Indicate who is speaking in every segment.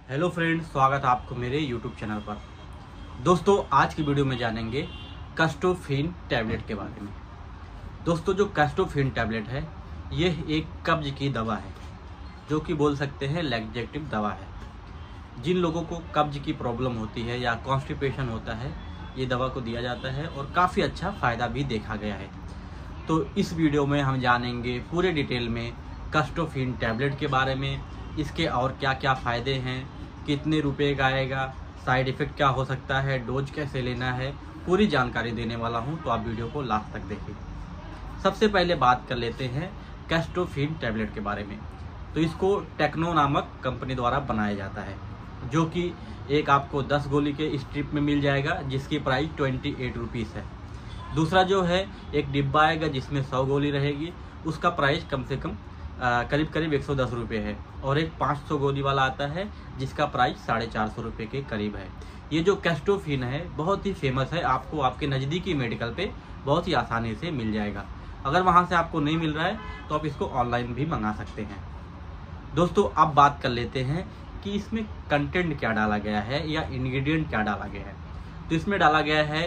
Speaker 1: Hello friends, स्वागत है आपको मेरे यूट्यूब चैनल पर। दोस्तों, आज की वीडियो में जानेंगे कैस्टोफिन टैबलेट के बारे में। दोस्तों, जो कैस्टोफिन टैबलेट है यह एक कब्ज की दवा है, जो कि बोल सकते हैं लैक्सेटिव दवा है। जिन लोगों को कब्ज की प्रॉब्लम होती है या कॉन्स्टिपेशन होता है, ये दवा को दिया जाता है और काफ़ी अच्छा फ़ायदा भी देखा गया है। तो इस वीडियो में हम जानेंगे पूरे डिटेल में कैस्टोफिन टैबलेट के बारे में, इसके और क्या क्या फ़ायदे हैं, कितने रुपए का आएगा, साइड इफ़ेक्ट क्या हो सकता है, डोज कैसे लेना है, पूरी जानकारी देने वाला हूं। तो आप वीडियो को लास्ट तक देखें। सबसे पहले बात कर लेते हैं कैस्टोफिन टैबलेट के बारे में। तो इसको टेक्नो नामक कंपनी द्वारा बनाया जाता है, जो कि एक आपको 10 गोली के स्ट्रिप में मिल जाएगा, जिसकी प्राइस 28 रुपीज़ है। दूसरा जो है एक डिब्बा आएगा जिसमें 100 गोली रहेगी, उसका प्राइस कम से कम करीब 110 रुपये है। और एक 500 गोली वाला आता है जिसका प्राइस 450 रुपये के करीब है। ये जो कैस्टोफिन है बहुत ही फेमस है, आपको आपके नज़दीकी मेडिकल पे बहुत ही आसानी से मिल जाएगा। अगर वहाँ से आपको नहीं मिल रहा है तो आप इसको ऑनलाइन भी मंगा सकते हैं। दोस्तों, अब बात कर लेते हैं कि इसमें कंटेंट क्या डाला गया है या इंग्रेडिएंट क्या डाला गया है। तो इसमें डाला गया है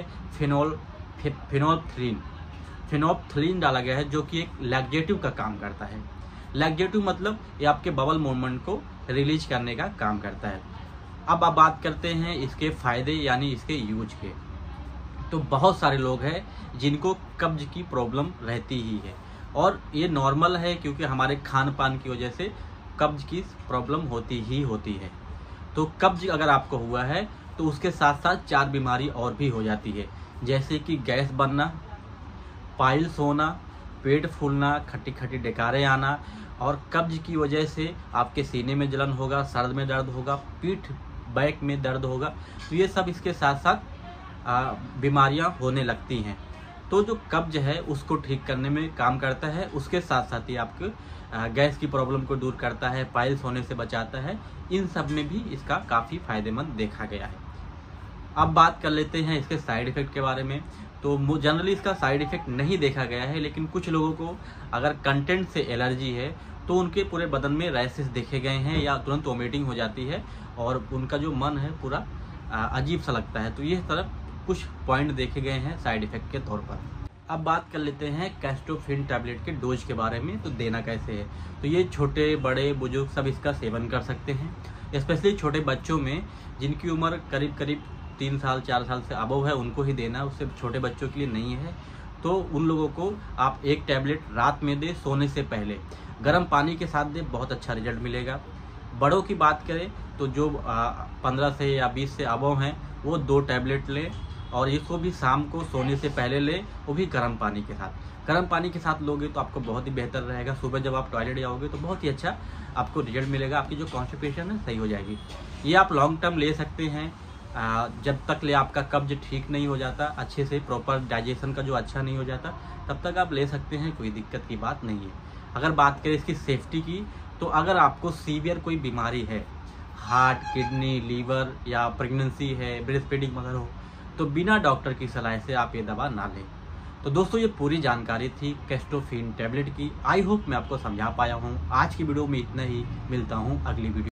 Speaker 1: फिनोल्फ्थालीन डाला गया है, जो कि एक लैक्सेटिव का काम करता है। लैक्सेटिव मतलब ये आपके बबल मूवमेंट को रिलीज करने का काम करता है। अब आप बात करते हैं इसके फायदे यानी इसके यूज के। तो बहुत सारे लोग हैं जिनको कब्ज की प्रॉब्लम रहती ही है, और ये नॉर्मल है क्योंकि हमारे खान पान की वजह से कब्ज की प्रॉब्लम होती ही होती है। तो कब्ज अगर आपको हुआ है तो उसके साथ साथ 4 बीमारी और भी हो जाती है, जैसे कि गैस बनना, पाइल्स होना, पेट फूलना, खट्टी खट्टी डकारें आना, और कब्ज की वजह से आपके सीने में जलन होगा, सर में दर्द होगा, पीठ बैक में दर्द होगा। तो ये सब इसके साथ साथ बीमारियां होने लगती हैं। तो जो कब्ज है उसको ठीक करने में काम करता है, उसके साथ साथ ही आपके गैस की प्रॉब्लम को दूर करता है, पाइल्स होने से बचाता है। इन सब में भी इसका काफ़ी फायदेमंद देखा गया है। अब बात कर लेते हैं इसके साइड इफ़ेक्ट के बारे में। तो जनरली इसका साइड इफ़ेक्ट नहीं देखा गया है, लेकिन कुछ लोगों को अगर कंटेंट से एलर्जी है तो उनके पूरे बदन में रैशेस देखे गए हैं या तुरंत वोमिटिंग हो जाती है और उनका जो मन है पूरा अजीब सा लगता है। तो ये तरफ कुछ पॉइंट देखे गए हैं साइड इफ़ेक्ट के तौर पर। अब बात कर लेते हैं कैस्टोफिन टैबलेट के डोज के बारे में। तो देना कैसे है, तो ये छोटे बड़े बुजुर्ग सब इसका सेवन कर सकते हैं। स्पेशली छोटे बच्चों में जिनकी उम्र करीब 3 साल 4 साल से अबव है, उनको ही देना, उससे छोटे बच्चों के लिए नहीं है। तो उन लोगों को आप एक टैबलेट रात में दे, सोने से पहले गर्म पानी के साथ दे, बहुत अच्छा रिजल्ट मिलेगा। बड़ों की बात करें तो जो 15 से या 20 से अबव हैं वो 2 टैबलेट लें, और इसको भी शाम को सोने से पहले लें, वो भी गर्म पानी के साथ। गर्म पानी के साथ लोगे तो आपको बहुत ही बेहतर रहेगा। सुबह जब आप टॉयलेट जाओगे तो बहुत ही अच्छा आपको रिजल्ट मिलेगा, आपकी जो कॉन्स्टिपेशन है सही हो जाएगी। ये आप लॉन्ग टर्म ले सकते हैं, जब तक ले आपका कब्ज ठीक नहीं हो जाता, अच्छे से प्रॉपर डाइजेशन का जो अच्छा नहीं हो जाता, तब तक आप ले सकते हैं, कोई दिक्कत की बात नहीं है। अगर बात करें इसकी सेफ्टी की, तो अगर आपको सीवियर कोई बीमारी है, हार्ट, किडनी, लीवर या प्रेगनेंसी है, ब्रेस्ट फीडिंग मदर हो, तो बिना डॉक्टर की सलाह से आप ये दवा ना लें। तो दोस्तों, ये पूरी जानकारी थी कैस्टोफिन टैबलेट की। आई होप मैं आपको समझा पाया हूँ। आज की वीडियो में इतना ही, मिलता हूँ अगली वीडियो।